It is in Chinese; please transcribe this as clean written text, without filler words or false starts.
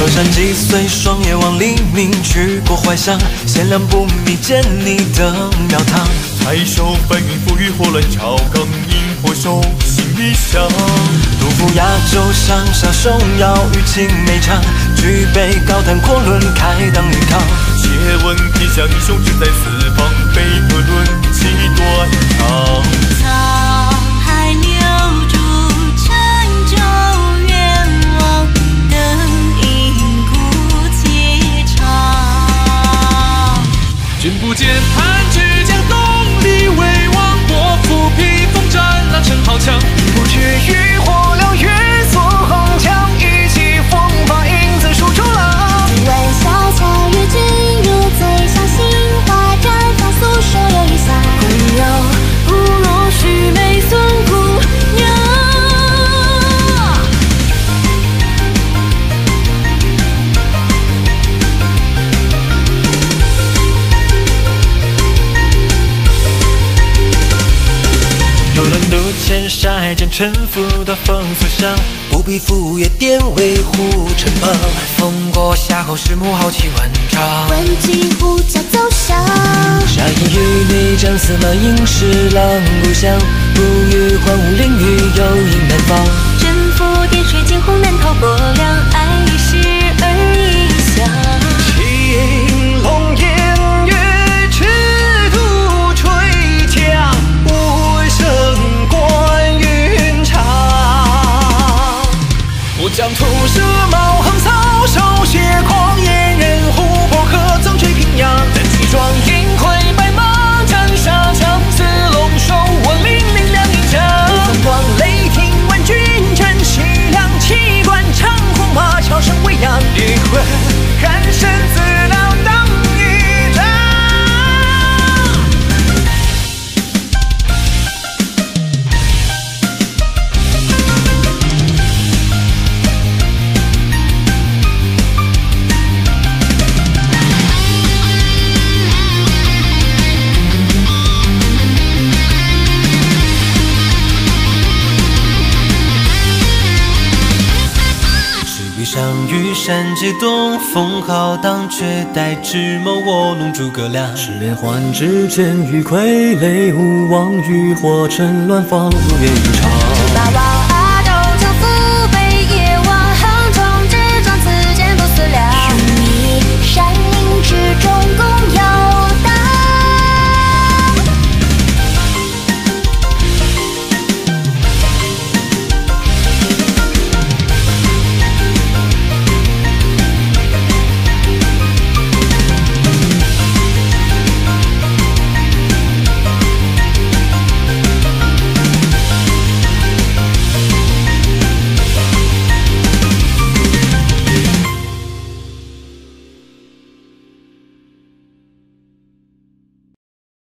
河山击碎，霜叶望黎明，去过怀乡，贤良不迷见你的庙堂。 太守翻云覆雨，火乱朝纲，萤火手心一响。 杜甫亚洲上下颂谣，与青梅长，举杯高谈阔论，开当云堂。 借问天下英雄志在四方，悲歌论几断肠。 沧海留住陈州愿望，灯影古街长。 君不见潘曲江东里为王，国父披风战狼尘豪强。 不觉渔火燎原，锁红墙，一骑风发，影子数周郎。 今晚小桥与君如醉，像杏花绽放，诉说有一乡。 古谣不容须眉送姑娘。 游轮渡千山，见沉浮的风所向，不必赴约典韦护城旁。风过夏后石木，豪气万丈。 问疾呼叫走向， 沙隐与你将司马应是郎故乡，不与荒芜凌雨，又迎南方。 征服点水惊鸿，难逃薄凉，爱一时而一乡。 青龙偃月，赤兔垂枪，无声观云长。我将屠蛇冒横扫，手写狂野人，湖泊可曾垂平阳。但气壮银盔白马，斩杀枪似龙首，我凛凛两银枪。风光雷霆万军阵，西凉气贯长空马，桥声微扬，一回看身自老当一仗。上玉山之东，风浩荡，却待智谋卧龙诸葛亮。 十连环指剑与傀儡，勿忘渔火，趁乱放如愿以偿。 八王